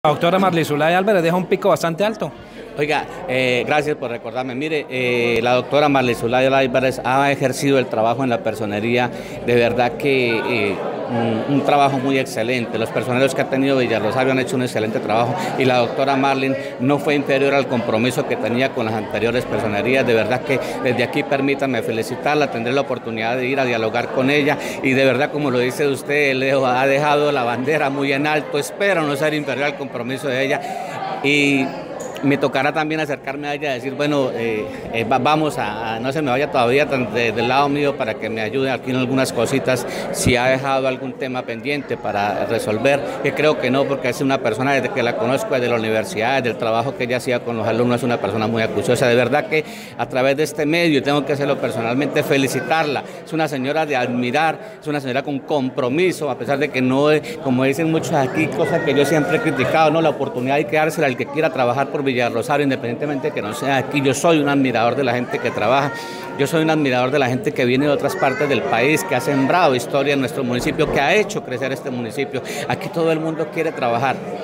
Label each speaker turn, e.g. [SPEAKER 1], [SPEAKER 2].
[SPEAKER 1] La doctora Marley Álvarez deja un pico bastante alto.
[SPEAKER 2] Oiga, gracias por recordarme. Mire, la doctora Marley Álvarez ha ejercido el trabajo en la personería, de verdad que un trabajo muy excelente. Los personeros que ha tenido Villarrosario han hecho un excelente trabajo y la doctora Marley no fue inferior al compromiso que tenía con las anteriores personerías. De verdad que desde aquí permítanme felicitarla, tendré la oportunidad de ir a dialogar con ella y de verdad, como lo dice usted, Leo, ha dejado la bandera muy en alto. Espero no ser inferior al compromiso de ella y me tocará también acercarme a ella y decir, bueno, vamos a, no se me vaya todavía del lado mío para que me ayude aquí en algunas cositas, si ha dejado algún tema pendiente para resolver, que creo que no, porque es una persona desde que la conozco, desde la universidad, del trabajo que ella hacía con los alumnos, es una persona muy acuciosa. De verdad que a través de este medio, tengo que hacerlo personalmente, felicitarla. Es una señora de admirar, es una señora con compromiso, a pesar de que no, como dicen muchos aquí, cosas que yo siempre he criticado, no, la oportunidad hay que dársela al que quiera trabajar por Villarrosario, independientemente que no sea aquí. Yo soy un admirador de la gente que trabaja, yo soy un admirador de la gente que viene de otras partes del país, que ha sembrado historia en nuestro municipio, que ha hecho crecer este municipio. Aquí todo el mundo quiere trabajar,